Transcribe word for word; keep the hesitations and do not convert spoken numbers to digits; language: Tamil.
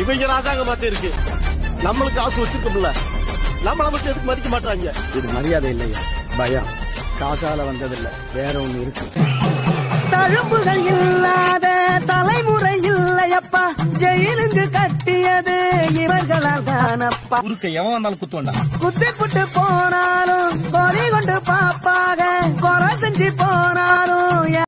இவங்க ராஜாங்க மாத்தே இருக்கு. நம்மளுக்கு காசு வச்சிருக்கோம்ல, நம்மள மட்டும் எதுக்கு மதிக்க மாட்டாங்க. இது மரியாதை இல்லையா, பயம். காசால வந்ததில்ல, வேற ஒண்ணு இருக்கு. தழும்புகள் இல்லாத தலைமுறை இல்லையப்பா, ஜெயிலுக்கு கட்டியது இவர்களால் தானப்பா. ஊருக்கு எவன் வந்தாலும் குத்துவண்டா. குத்தி புட்டு போனாலும் கொலை கொண்டு பாப்பாக, கொலை செஞ்சு போனாலும்